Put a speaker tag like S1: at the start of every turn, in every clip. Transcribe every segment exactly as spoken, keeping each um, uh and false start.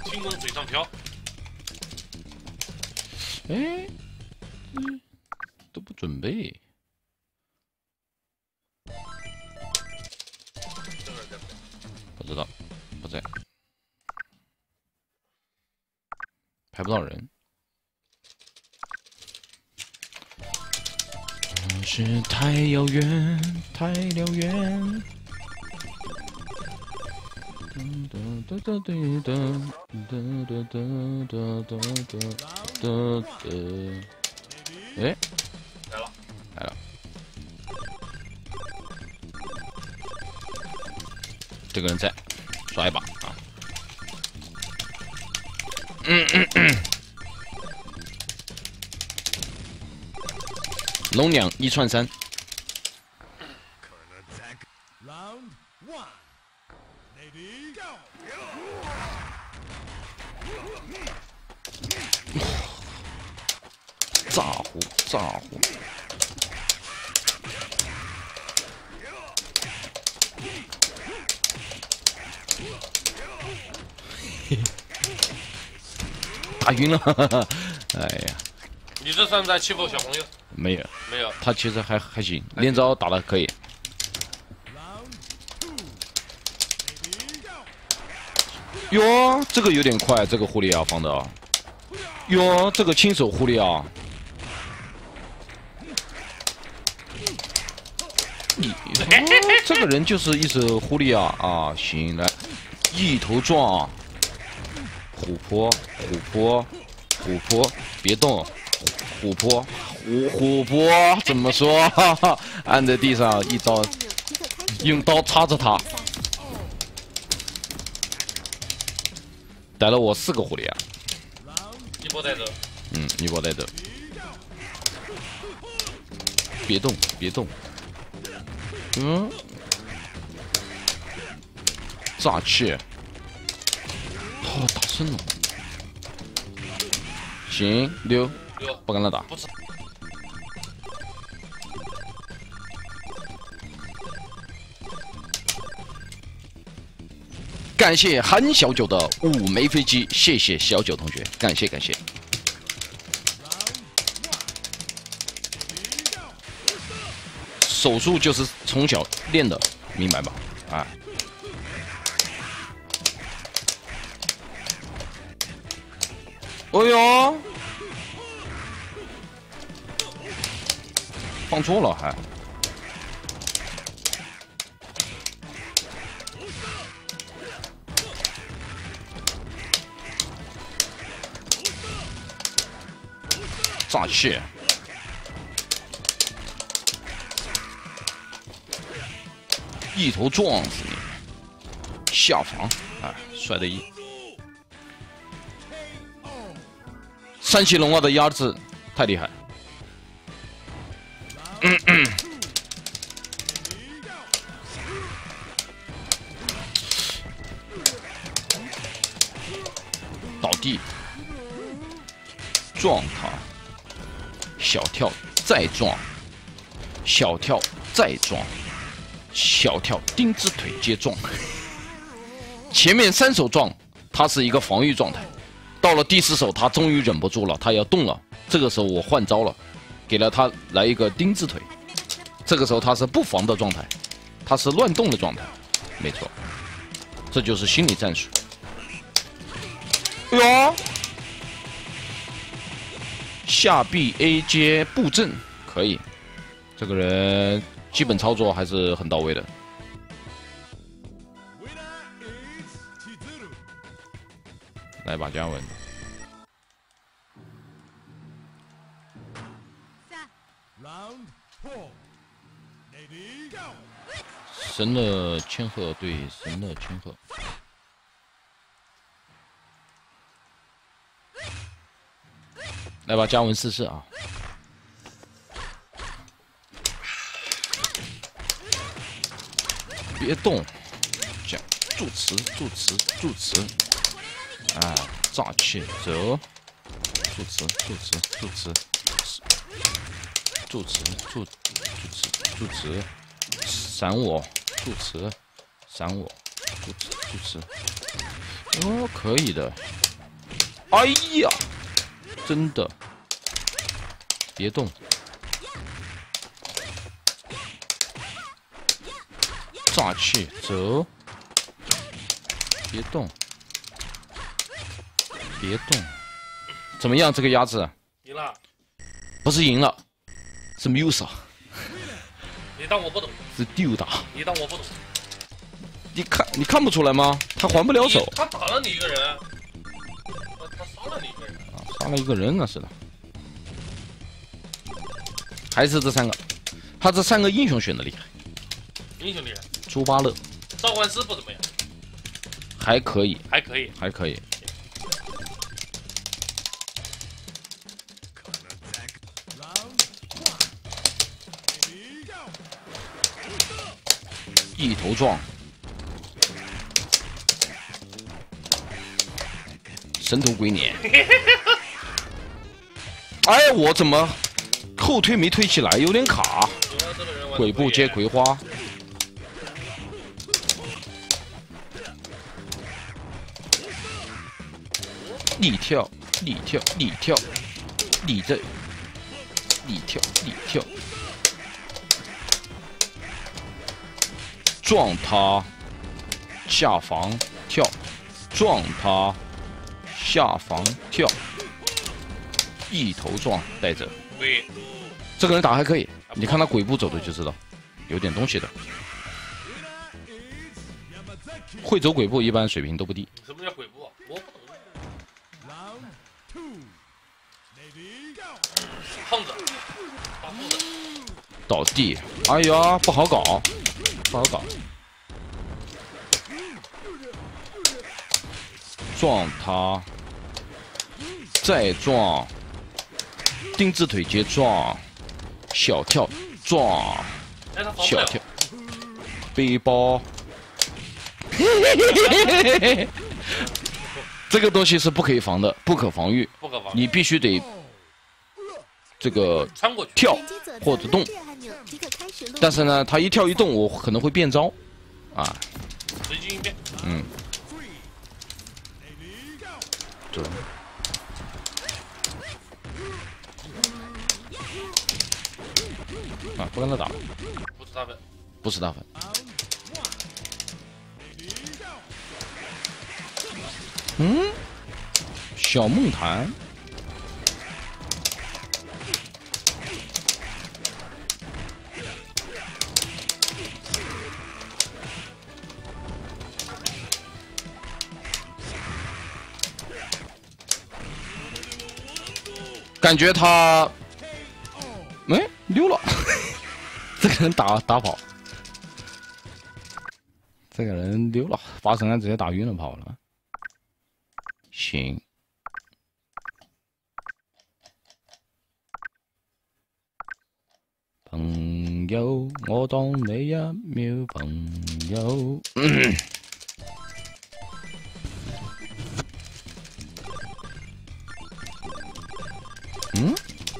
S1: 轻功水上漂。
S2: 哎，嗯，都不准备。不知道，不在，拍不到人。是太遥远，太遥远。哒哒哒哒哒哒哒哒哒哒哒哒。哎，
S1: 来了，
S2: 来了。这个人在，刷一把啊。嗯嗯嗯。龙两一串三。炸呼炸呼！打晕了，哎呀！
S1: 你这算不算欺负小朋友？
S2: 没有，
S1: 没有。
S2: 他其实还还行，连招打的可以。哟，这个有点快，这个狐狸啊放的。哟，这个亲手狐狸啊！你、哦、这个人就是一手狐狸啊啊！行，来，一头撞，琥珀，琥珀，琥珀，别动，琥珀，琥琥珀怎么说？按在地上一招，用刀插着他，逮了我四个狐狸啊！
S1: 一波带走。
S2: 嗯，一波带走。别动，别动。嗯，炸气。好、哦、打胜了。行，溜，
S1: 溜，
S2: 不跟他打。
S1: 不是。
S2: 感谢韩小九的五枚飞机，谢谢小九同学，感谢感谢。手速就是从小练的，明白吧？啊！哦呦，放错了还。炸气！一头撞死你！下防，哎，帅的一。山崎龙二的压制太厉害。嗯嗯。倒地，撞他。小跳再撞，小跳再撞，小跳丁字腿接撞。前面三手撞，他是一个防御状态，到了第四手，他终于忍不住了，他要动了。这个时候我换招了，给了他来一个丁字腿。这个时候他是不防的状态，他是乱动的状态，没错，这就是心理战术。哟。下臂 A 接布阵可以，这个人基本操作还是很到位的。来吧，嘉文。神乐千鹤对神乐千鹤。来吧，嘉文试试啊！别动，这样助词助词助词，啊，炸气走，助词助词助词，助词助助词助词，闪我助词闪我助词助词， 哦，可以的。哎呀，真的，别动。炸气走，别动，别动。怎么样，这个鸭子？
S1: 赢了。
S2: 不是赢了，是 Musa。
S1: 你当我不懂？
S2: 是丢打。
S1: 你当我不懂？
S2: 你看，你看不出来吗？他还不了手。
S1: 他打了你一个人，他他杀了你一个人。
S2: 啊，杀了一个人那是的。还是这三个，他这三个英雄选的厉害。
S1: 英雄厉害。
S2: 猪八乐。
S1: 召唤师不怎么样。
S2: 还可以。
S1: 还可以。
S2: 还可以。一头撞。神头鬼脸，哎，我怎么后推没推起来，有点卡。鬼步接葵花，立跳，立跳，立跳，立这，立跳，立跳，撞他，下防跳，撞他。下防跳，一头撞带着。
S1: 对，
S2: 这个人打还可以，你看他鬼步走的就知道，有点东西的。会走鬼步一般水平都不低。
S1: 什么叫鬼步啊？我不懂。胖子，大胖子，
S2: 倒地，哎呀，不好搞，不好搞。撞他。再撞，丁字腿接撞，小跳撞，小跳，背包，这个东西是不可以防的，不可防御，
S1: 不可防，
S2: 你必须得这个
S1: 穿过去
S2: 跳或者动。但是呢，他一跳一动，我可能会变招，啊，
S1: 随机应变，
S2: 嗯，对。啊，不跟他打了，
S1: 不是大粉，
S2: 不是大粉。嗯，小梦坛，感觉他，哎，溜了。这个人打打跑，这个人溜了，把神安直接打晕了跑了。行，朋友，我當你一秒朋友。嗯嗯。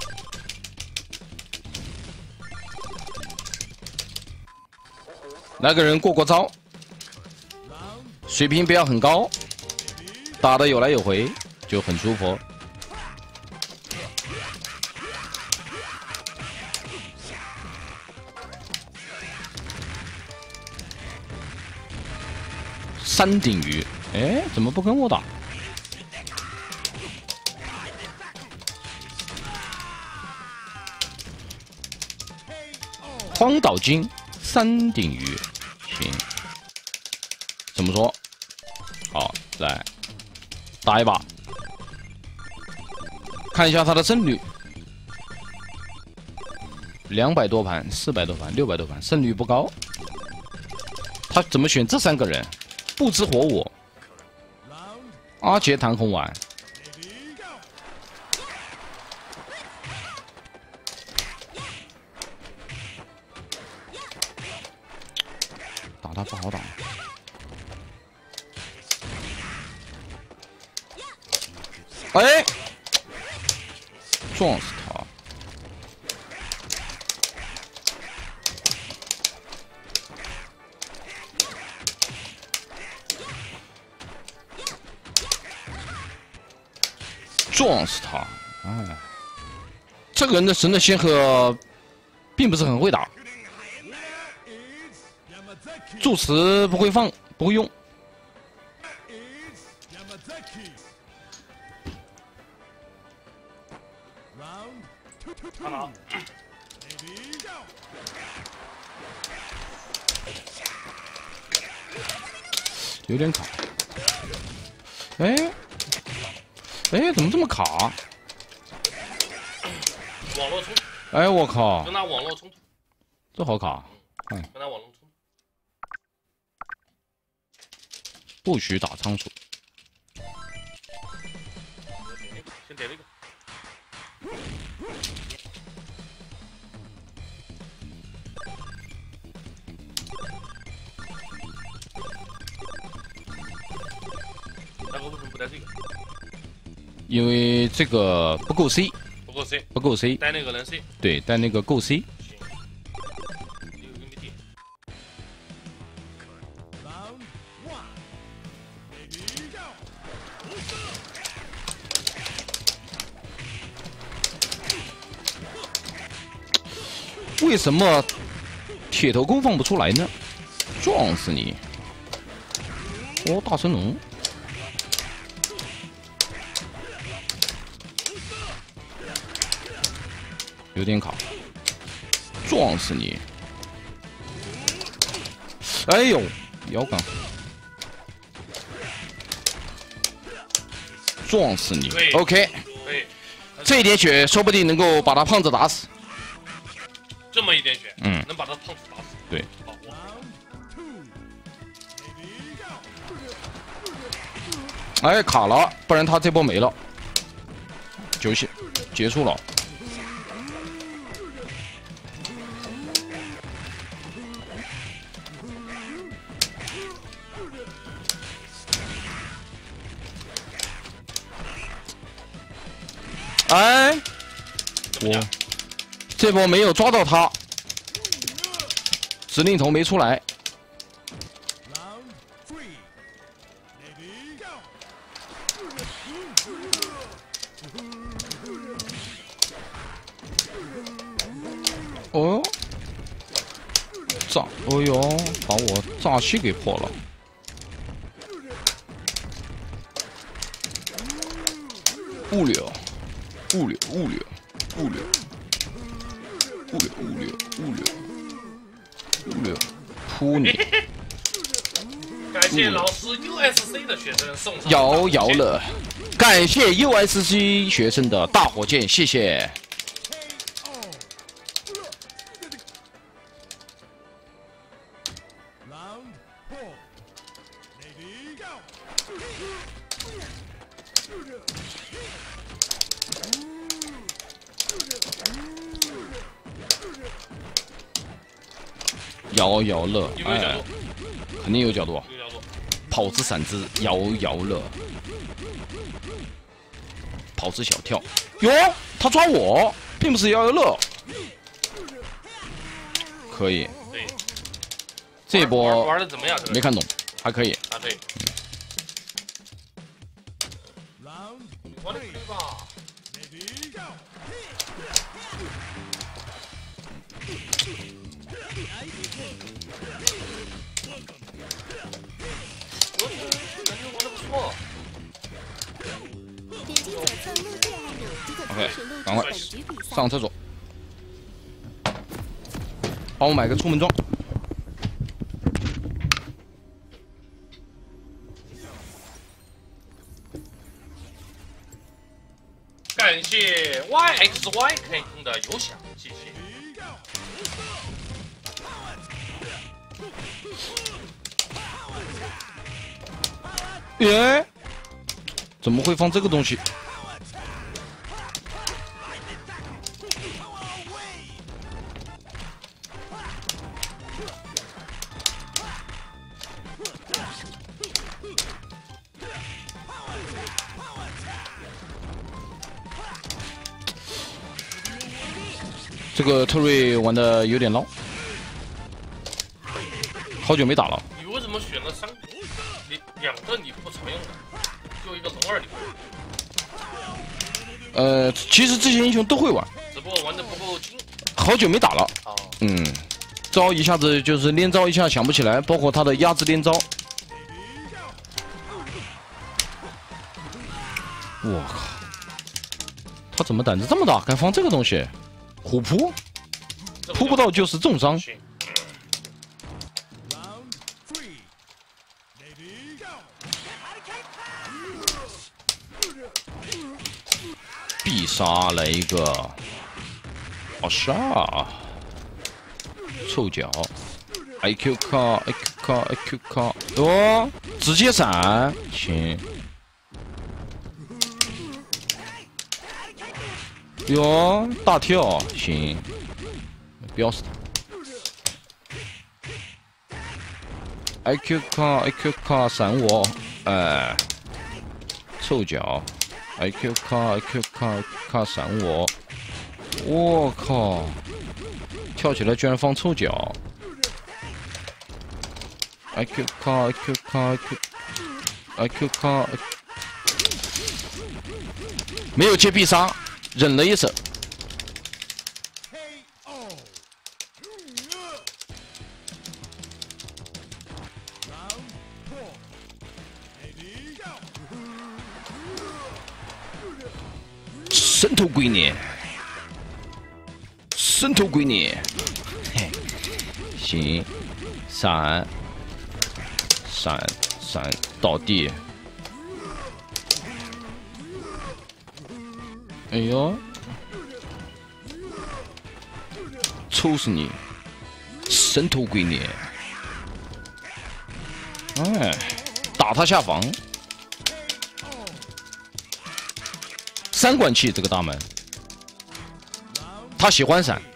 S2: 那个人过过招，水平不要很高，打的有来有回，就很舒服。山顶鱼，哎，怎么不跟我打？荒岛精，山顶鱼。行，怎么说？好，来打一把，看一下他的胜率，两百多盘、四百多盘、六百多盘，胜率不高。他怎么选这三个人？不知火舞、阿杰弹红丸。打他不好打。哎，撞死他！ 撞死他！哎，这个人的神的仙鹤并不是很会打，助词不会放，不会用。
S1: 看好。
S2: 有点卡。哎，哎，怎么这么卡？
S1: 网络冲突。
S2: 哎，我靠！
S1: 跟他网络冲突。
S2: 这好卡。哎，
S1: 跟他网络冲突。
S2: 不许打仓鼠。
S1: 先点了一个。大哥为什么不带这个？
S2: 因为这个不够 C，
S1: 不够 C，
S2: 不够 C，
S1: 带那个人 C。
S2: 对，带那个够 C。
S1: 行。这个给你点。
S2: 为什么铁头功放不出来呢？撞死你！哦，大神龙。有点卡，撞死你！哎呦，摇杆，撞死你 ！OK，
S1: 可以，
S2: 这一点血说不定能够把他胖子打死。
S1: 这么一点血，
S2: 嗯，
S1: 能把他胖子打死。
S2: 对。
S1: 好，我
S2: 哎，卡了，不然他这波没了，游戏结束了。哎，我这波没有抓到他，指令头没出来。哦，炸！哦呦，把我炸气给破了。物流。物流，物流，物流，物流，物流，物流，物流，扑你！
S1: 感谢老师 U S C 的学生送上
S2: 摇摇了，感谢 U S C 学生的大火箭，谢谢。摇摇乐，
S1: 有没有角度？
S2: 肯定有角度。
S1: 有角度。
S2: 跑子闪之，摇摇乐，跑子小跳。哟，他抓我，并不是摇摇乐。可以。
S1: 对。
S2: 这一波
S1: 玩的怎么样？
S2: 没看懂，还可以。
S1: 啊，对。玩的可以吧？
S2: OK， 赶快上厕所，帮我买个出门装。
S1: 感谢 Y X Y 开通的邮箱，谢谢。
S2: 耶，怎么会放这个东西？这个特瑞玩的有点捞，好久没打了。
S1: 你为什么选了三个？你两个你不常用的，就一个龙二你会用。
S2: 呃，其实这些英雄都会玩，
S1: 只不过玩的不够精。
S2: 好久没打了。
S1: 哦。
S2: 嗯，招一下子就是连招一下想不起来，包括他的压制连招。我靠，他怎么胆子这么大，敢放这个东西？虎扑，扑不到就是重伤。必杀来一个，哦杀，臭脚 ，I Q 卡 ，I Q 卡 ，I Q 卡，哦，直接闪，行。哟，大跳，行，飙死他 ！I Q 卡 ，I Q 卡，闪我，哎，臭脚。I Q 卡 ，I Q 卡，卡闪我！我靠，跳起来居然放臭脚 ！I Q 卡 ，I Q 卡 ，I Q，I Q 卡，没有接必杀，忍了一手。神头鬼脸，神头鬼脸，嘿，行，闪，闪，闪，倒地。哎呦，抽死你！神头鬼脸，哎，打他下防。三管器这个大门，他喜欢闪，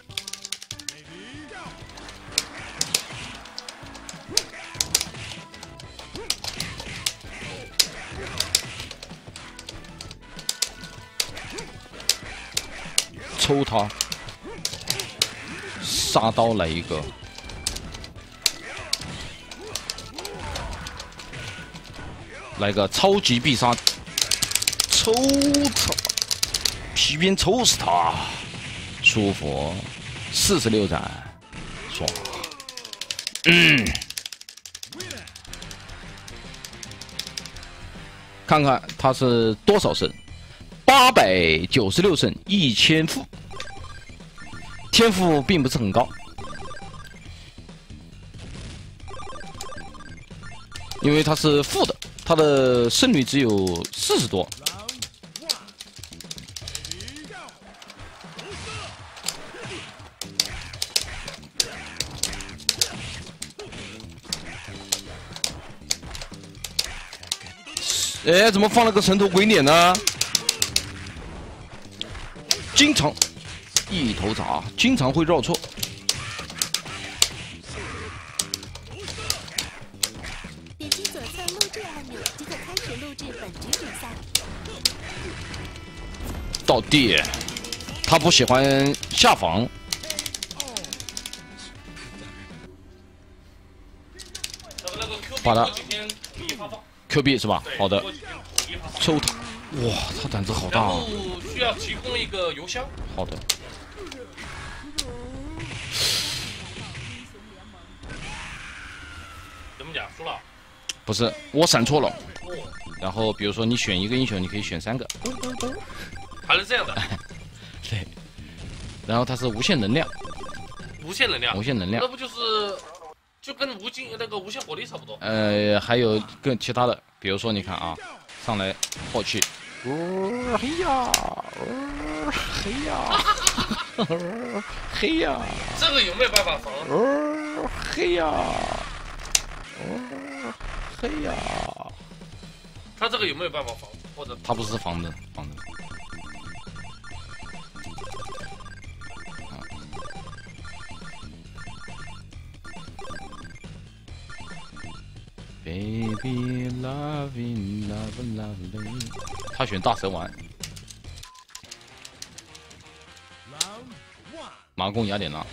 S2: 抽他，杀刀来一个，来个超级必杀，抽他！皮鞭抽死他，舒服，四十六斩，爽。嗯，看看他是多少胜，八百九十六胜，一千负，天赋并不是很高，因为他是负的，他的胜率只有四十多。哎，怎么放了个神头鬼脸呢？经常一头铡，经常会绕错。
S3: 点击左侧录制按钮即可开始录制本局比赛。
S2: 倒地，他不喜欢下防。把他 Q B 是吧？好的，抽他！哇，他胆子好大啊！
S1: 需要提供一个邮箱。
S2: 好的。
S1: 怎么讲？输了？
S2: 不是，我闪错了。然后比如说你选一个英雄，你可以选三个。
S1: 还是这样的。
S2: 对。然后它是无限能量。
S1: 无限能量。
S2: 无限能量。
S1: 那不就是？就跟无尽那个无限火力差不多。
S2: 呃，还有更其他的，比如说你看啊，上来爆气，哦，嘿呀，哦，嘿呀，嘿呀，
S1: 这个有没有办法防？
S2: 哦，嘿呀，哦，嘿呀，
S1: 他这个有没有办法防？或者
S2: 他不是防的，防的。Baby loving love lovely， 他选大蛇丸，马弓雅典娜，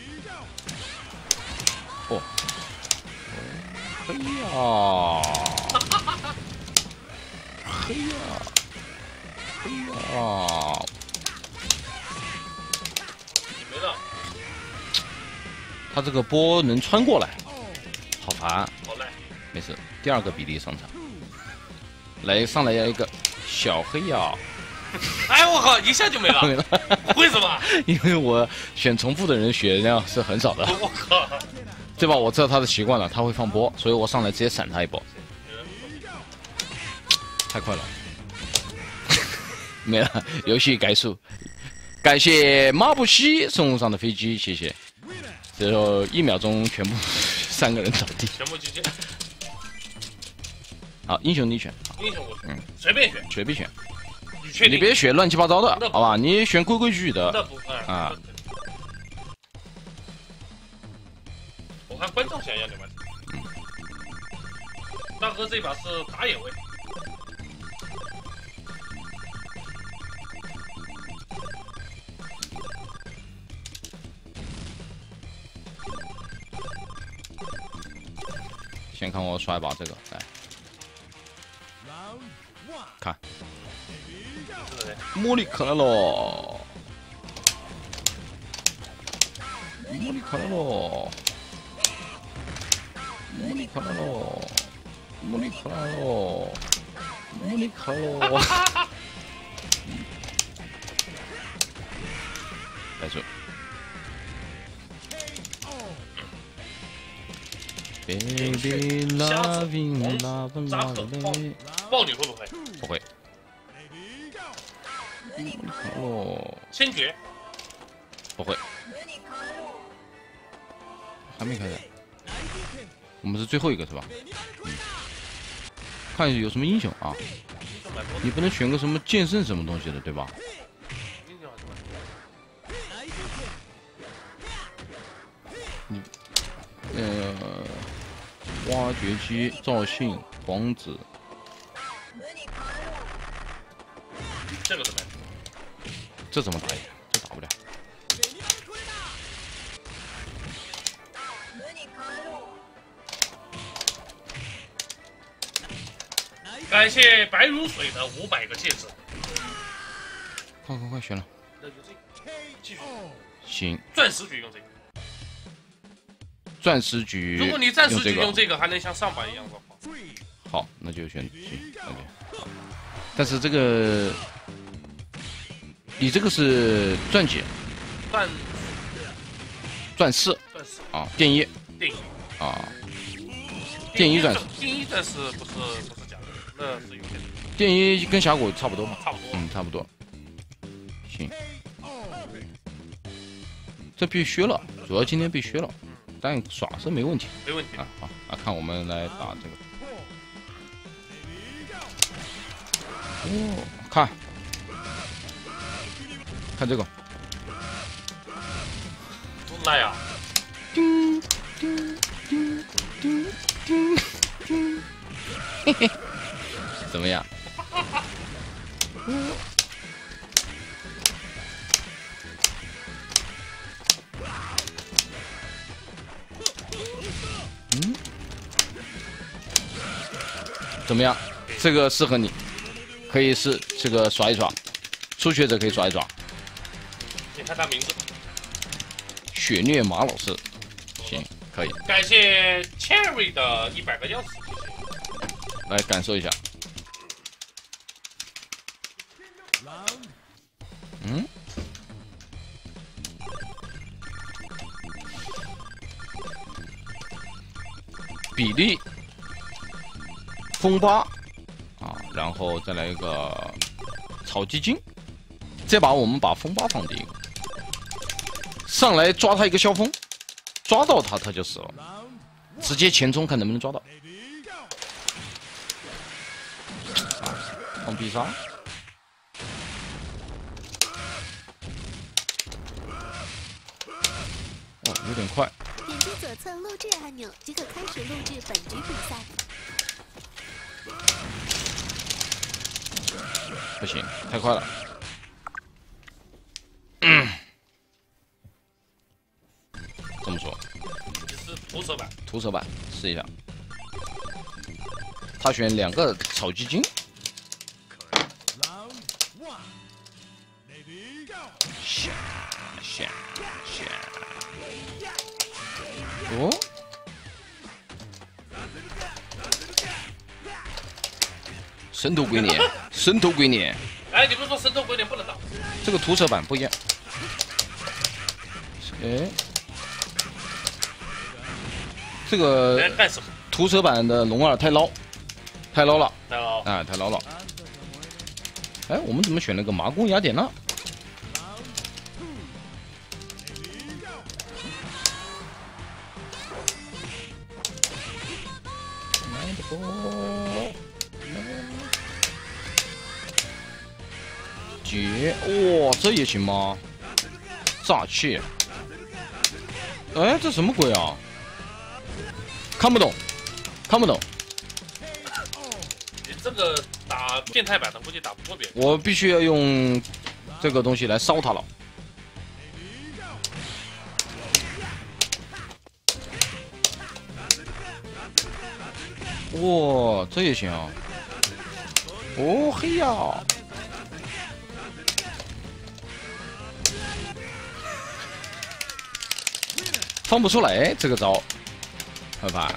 S2: 哦，嘿呀，嘿呀，嘿呀， 他这个波能穿过来，好烦。
S1: 好嘞，
S2: 没事，第二个比利上场，来上来一个小黑呀！
S1: 哎，我靠，一下就没了，
S2: 没了。
S1: 为什么？
S2: 因为我选重复的人血量是很少的，
S1: 我靠，
S2: 对吧？我知道他的习惯了，他会放波，所以我上来直接闪他一波，太快了，没了，游戏结束。感谢马布西送上的飞机，谢谢。之后一秒钟全部三个人倒地，
S1: 全部 G G。
S2: 好，英雄你选，
S1: 英雄我选，
S2: 嗯，
S1: 随便选，
S2: 随便选，
S1: 你确定？
S2: 你别选乱七八糟的，
S1: 那不
S2: 好吧？你选规规矩矩的
S1: 那不嗯
S2: 啊。
S1: 我看观众想要点问题。
S2: 嗯，
S1: 大哥这把是打野位。
S2: 先看我刷一把这个，来，看，茉莉可来喽，茉莉可来喽，茉莉可来喽，茉莉可来喽，茉莉可来喽，来住。Baby loving loving
S1: 扎克
S2: loving，
S1: 豹女会不会？
S2: 不会。哦，
S1: 先决
S2: 不会。还没开始。我们是最后一个是吧？嗯。看有什么英雄啊？你不能选个什么剑圣什么东西的对吧？你，呃。挖掘机、赵信、王子，
S1: 这个怎么样？
S2: 这怎么打呀？这打不了。
S1: 感谢白如水的五百个戒指。
S2: 快快快，选了。
S1: 那就这个，继续。
S2: 行。
S1: 钻石局用这个。
S2: 钻石局，
S1: 如果你钻石局用这个，还能像上把一样的话，
S2: 好，那就选 G， OK。好，但是这个，你这个是钻几？
S1: 钻，
S2: 钻四。
S1: 钻四
S2: 啊，电一。
S1: 电一。
S2: 啊，电一钻石。
S1: 电一钻石不是不是假的，那是有些。
S2: 电一跟峡谷差不多嘛？
S1: 差不多。
S2: 嗯，差不多。行。这必须了，主要今天必须了。但耍是没问题，
S1: 没问题
S2: 啊！好啊，看我们来打这个。哦，看，看这个。
S1: 多来呀！
S2: 叮叮叮叮叮叮，嘿嘿，怎么样？嗯，怎么样？这个适合你，可以是这个耍一耍，初学者可以耍一耍。
S1: 你看他名字，
S2: 血虐马老师，行，可以。
S1: 感谢 Cherry 的一百个钥匙，
S2: 来感受一下。嗯。比利，风八，啊，然后再来一个草鸡精，这把我们把风八放第一个，上来抓他一个萧峰，抓到他他就死了，直接前冲看能不能抓到，啊，放必杀，哦，有点快。
S3: 点击左侧录制按钮即可开始录制本局比赛。
S2: 不行，太快了。嗯，这么说。
S1: 是徒手版。
S2: 徒手版，试一下。他选两个草鸡精。下下下。 哦，神头鬼脸，神头鬼脸。
S1: 哎，你不是说神头鬼脸不能打？
S2: 这个涂色版不一样。哎，这个
S1: 哎，干什么？
S2: 涂色版的龙二太捞，太捞了，
S1: 太捞
S2: 啊，太捞了。哎，我们怎么选了个麻宫雅典娜？绝，哇，这也行吗？炸气！哎，这什么鬼啊？看不懂，看不懂。
S1: 你这个打变态版的估计打不过别人。
S2: 我必须要用这个东西来烧它了。哇，这也行啊！哦嘿呀！放不出来这个招，好吧？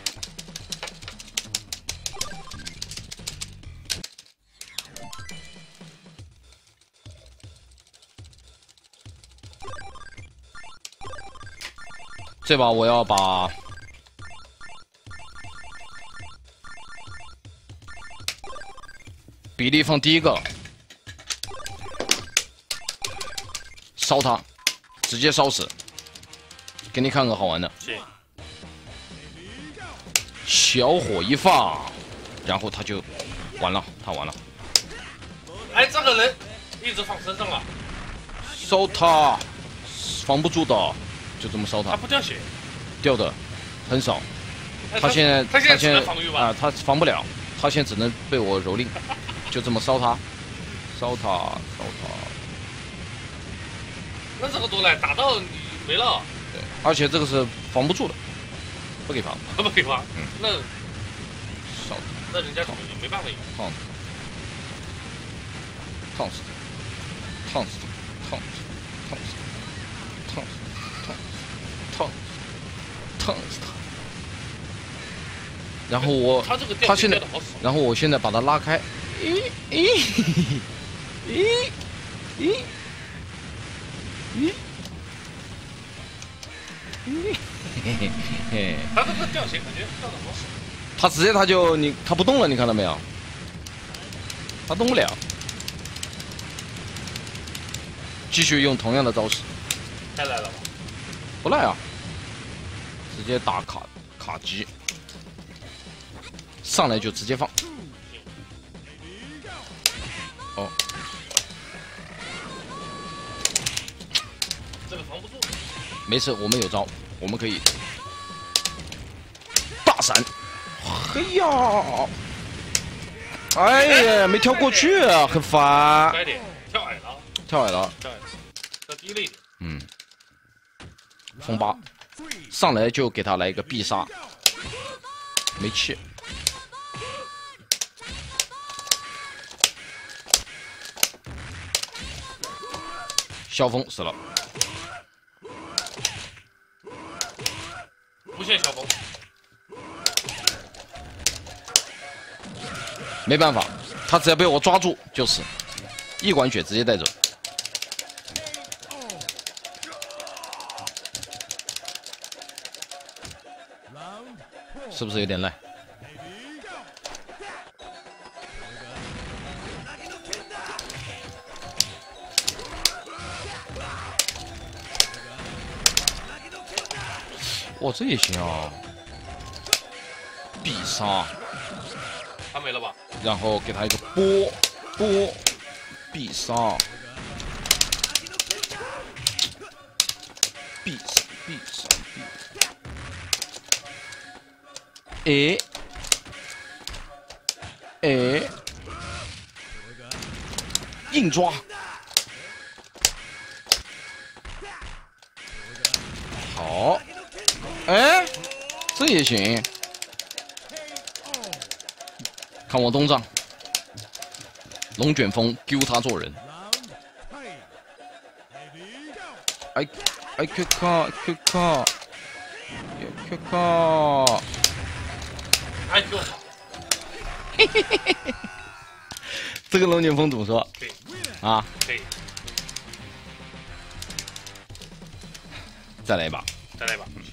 S2: 这把我要把比例放第一个，烧它，直接烧死。给你看个好玩的，
S1: 行，
S2: 小火一放，然后他就完了，他完了。
S1: 哎，这个人一直放身上啊，
S2: 烧他，防不住的，就这么烧他。
S1: 他不掉血，
S2: 掉的很少。
S1: 哎
S2: 他现在
S1: 他现在只能防御吧？
S2: 啊，他防不了，他现在只能被我蹂躏，就这么烧他，烧他，烧他。
S1: 那这个多来打到你没了，
S2: 对，而且这个是防不住的，不给防，
S1: 不给吧？
S2: 嗯
S1: 那
S2: 烧
S1: 那人家也没办法赢。
S2: 烫死，烫死，烫死，烫死，烫死，烫死，烫死，烫死，烫死他。然后我，
S1: 他这个掉
S2: 他现在
S1: 掉的好死，
S2: 然后我现在把它拉开，咦咦咦咦咦咦，嘿嘿嘿，
S1: 他这个掉血感觉掉的好死。
S2: 他直接他就你他不动了，你看到没有？他动不了，继续用同样的招式，
S1: 太来了吧？
S2: 不赖啊，直接打卡卡击，上来就直接放。哦，
S1: 这个防不住。
S2: 没事，我们有招，我们可以大闪。嘿呀！哎呀，没跳过去啊，很烦。
S1: 快点，跳矮了，
S2: 跳矮了，
S1: 跳矮了，跳低了一点。
S2: 嗯。风八，上来就给他来一个必杀，没气。萧峰死了，
S1: 无限小风，
S2: 没办法，他只要被我抓住就死，一管血直接带走。是不是有点赖？哇，这也行啊！必杀，
S1: 他没了吧？
S2: 然后给他一个波波必杀，必杀必杀必杀。哎哎，硬抓，好，哎，这也行。看我东丈，龙卷风丢他做人。哎哎 Q 卡 Q 卡 Q 卡，
S1: 哎呦，
S2: 嘿嘿嘿嘿，这个龙卷风怎么说？
S1: 可以，
S2: 啊，
S1: 可以，
S2: 再来一把，
S1: 再来一把，行。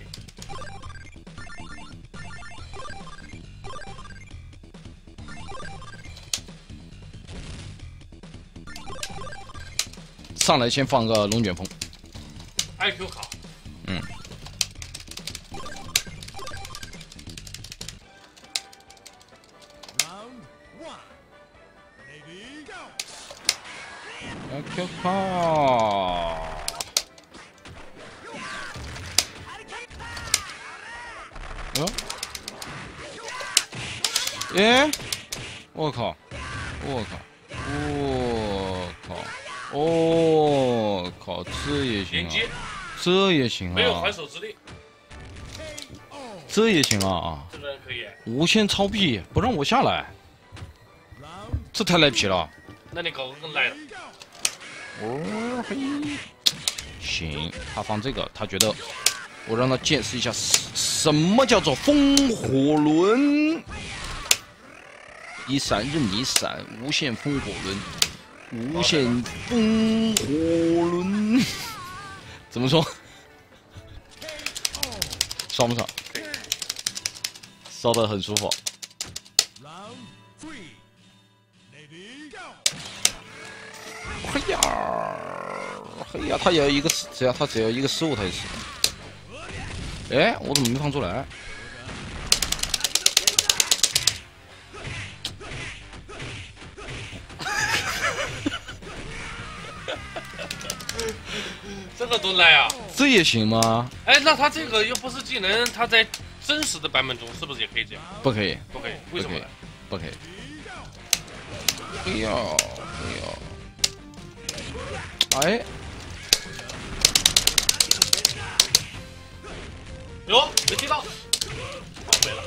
S2: 上来先放个龙卷风。
S1: I Q 卡，
S2: 嗯。I Q 卡。哟。哎，我靠！我靠！我靠！哦，靠，这也行啊！
S1: 连接，
S2: 这也行啊！
S1: 没有还手之力，
S2: 这也行啊！
S1: 这个人可以。
S2: 无限超屁，不让我下来，这太赖皮了。
S1: 那你搞个更赖的。
S2: 哦嘿，行，他放这个，他觉得我让他见识一下什么叫做风火轮，一闪任你闪，无限风火轮。无限风火轮，怎么说？爽不爽？烧得很舒服。嘿呀，嘿呀，他也要一个失，只要他只要一个失误，他就死。哎，我怎么没放出来？
S1: 这个多赖啊！
S2: 这也行吗？
S1: 哎，那他这个又不是技能，他在真实的版本中是不是也可以这样？
S2: 不可以，
S1: 不可以，为什么呢？
S2: 不可以。哎呀，哎呀，哎，
S1: 哟，没听到，哦，没了。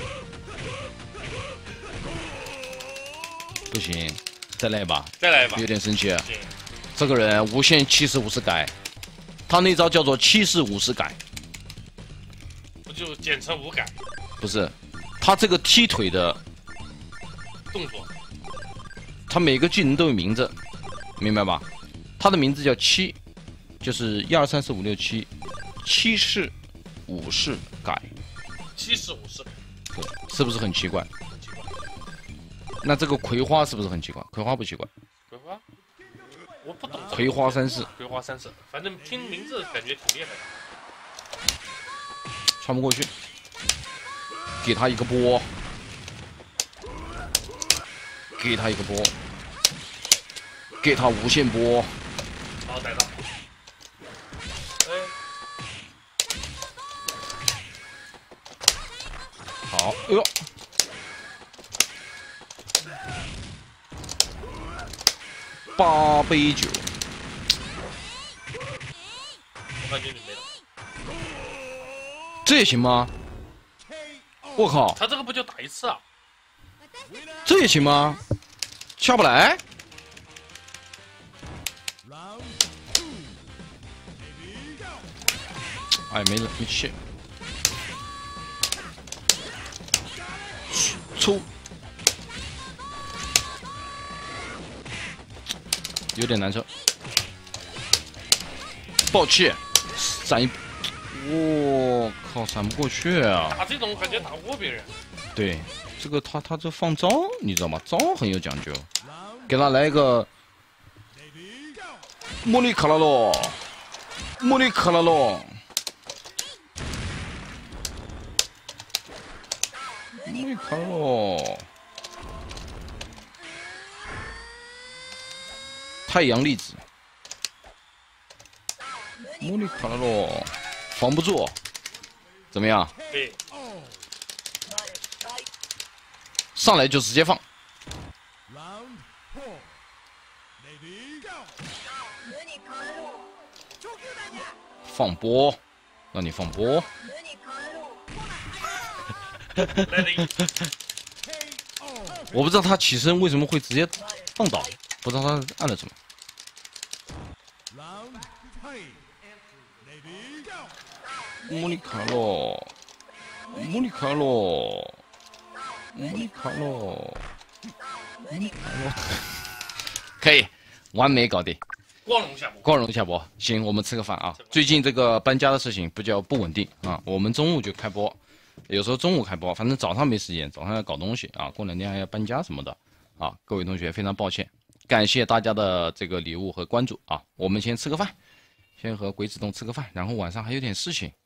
S2: 不行，再来一把，
S1: 再来一把，
S2: 有点生气啊。
S1: 对，
S2: 这个人无限七十五十改，他那招叫做七十五十改，
S1: 不就简称无改
S2: 不是，他这个踢腿的，
S1: 动作？
S2: 他每个技能都有名字，明白吧？他的名字叫七，就是一二三四五六七，七式五式改，
S1: 七十五式，
S2: 对，是不是很奇怪？
S1: 很奇怪。
S2: 那这个葵花是不是很奇怪？葵花不奇怪，
S1: 葵花，我不懂。
S2: 葵花三式，
S1: 葵花三式，反正听名字感觉挺厉害的。
S2: 穿不过去，给他一个波，给他一个波，给他无限波。
S1: 好，逮到。哎，
S2: 好，哎呦，八杯酒，
S1: 我感觉你没了。
S2: 这也行吗？我靠，
S1: 他这个不就打一次啊？
S2: 这也行吗？下不来？哎，没了，没气。出，有点难受。爆气，闪一，我靠，闪不过去啊！
S1: 打这种感觉打不过别人。
S2: 对，这个他他这放招，你知道吗？招很有讲究，给他来一个莫里卡拉洛，莫里卡拉洛，莫里卡拉洛，太阳粒子，莫里卡拉洛，防不住，怎么样？
S1: 对，
S2: 上来就直接放。放波，让你放波。我不知道他起身为什么会直接放倒，不知道他按了什么。 莫妮卡洛，莫妮卡洛，莫妮卡洛，莫妮卡洛，可以，完美搞定。
S1: 光荣下播，
S2: 光荣下播。行，我们吃个饭啊。最近这个搬家的事情比较不稳定啊，我们中午就开播，有时候中午开播，反正早上没时间，早上要搞东西啊，过两天还要搬家什么的啊。各位同学非常抱歉，感谢大家的这个礼物和关注啊。我们先吃个饭，先和鬼子洞吃个饭，然后晚上还有点事情